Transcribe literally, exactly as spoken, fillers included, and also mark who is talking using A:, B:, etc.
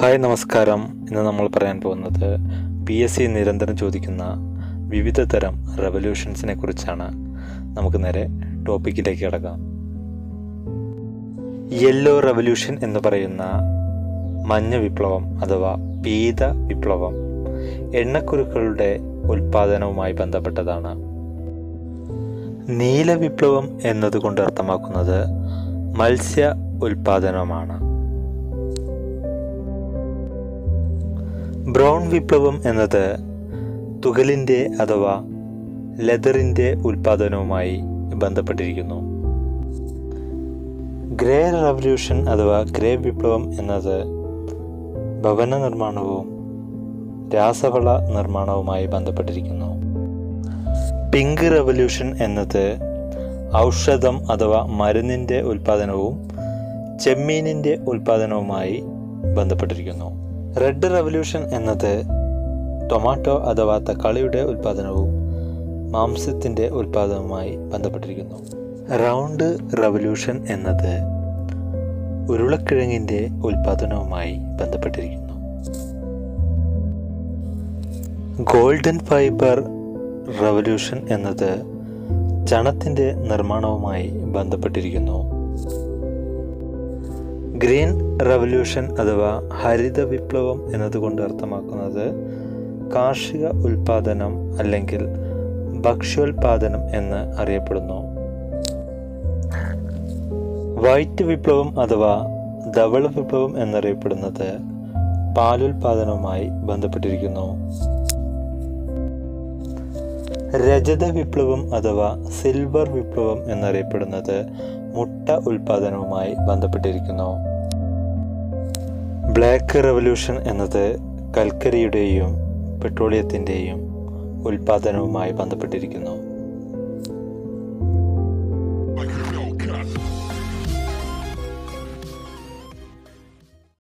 A: Hi നമസ്കാരം. ഇന്ന് നമ്മൾ പറയാൻ പോകുന്നത് പി എസ് സി നിരന്തരം ചോദിക്കുന്ന വിവിധ തരം റെവല്യൂഷൻസിനെ കുറിച്ചാണ്. നമുക്ക് നേരെ ടോപ്പിക്കിലേക്ക് കിടക്കാം. യെല്ലോ റെവല്യൂഷൻ എന്ന് പറയുന്ന മഞ്ഞ വിപ്ലവം അഥവാ പീത വിപ്ലവം എണ്ണക്കുരുക്കളുടെ ഉൽപാദനവുമായി ബന്ധപ്പെട്ടതാണ്. നീല വിപ്ലവം എന്നതുകൊണ്ട് അർത്ഥമാക്കുന്നത് മത്സ്യ ഉൽപാദനമാണ്. ബ്രൗൺ വിപ്ലവം എന്നത് തുകലിൻ്റെ അഥവാ ലെതറിൻ്റെ ഉൽപാദനവുമായി ബന്ധപ്പെട്ടിരിക്കുന്നു. ഗ്രേ റവല്യൂഷൻ അഥവാ ഗ്രേ വിപ്ലവം എന്നത് ഭവന നിർമ്മാണവും രാസവള നിർമ്മാണവുമായി ബന്ധപ്പെട്ടിരിക്കുന്നു. പിങ്ക് റവല്യൂഷൻ എന്നത് ഔഷധം അഥവാ മരുന്നിൻ്റെ ഉൽപാദനവും ചെമ്മീനിൻ്റെ ഉൽപാദനവുമായി ബന്ധപ്പെട്ടിരിക്കുന്നു. റെഡ് റവല്യൂഷൻ എന്നത് ടൊമാറ്റോ അഥവാ തക്കാളിയുടെ ഉൽപാദനവും മാംസത്തിൻ്റെ ഉൽപാദനവുമായി ബന്ധപ്പെട്ടിരിക്കുന്നു. റൗണ്ട് റവല്യൂഷൻ എന്നത് ഉരുളക്കിഴങ്ങിൻ്റെ ഉൽപാദനവുമായി ബന്ധപ്പെട്ടിരിക്കുന്നു. ഗോൾഡൻ ഫൈബർ റവല്യൂഷൻ എന്നത് ചണത്തിൻ്റെ നിർമ്മാണവുമായി ബന്ധപ്പെട്ടിരിക്കുന്നു. ഗ്രീൻ റവല്യൂഷൻ അഥവാ ഹരിത വിപ്ലവം എന്നതുകൊണ്ട് അർത്ഥമാക്കുന്നത് കാർഷിക ഉൽപാദനം അല്ലെങ്കിൽ ഭക്ഷ്യോൽപാദനം എന്ന് അറിയപ്പെടുന്നു. വൈറ്റ് വിപ്ലവം അഥവാ ധവള വിപ്ലവം എന്നറിയപ്പെടുന്നത് പാലുൽപാദനവുമായി ബന്ധപ്പെട്ടിരിക്കുന്നു. രജത വിപ്ലവം അഥവാ സിൽവർ വിപ്ലവം എന്നറിയപ്പെടുന്നത് മുട്ട ഉൽപാദനവുമായി ബന്ധപ്പെട്ടിരിക്കുന്നു. ബ്ലാക്ക് റവല്യൂഷൻ എന്നത് കൽക്കരിയുടെയും പെട്രോളിയത്തിൻ്റെയും ഉൽപാദനവുമായി ബന്ധപ്പെട്ടിരിക്കുന്നു.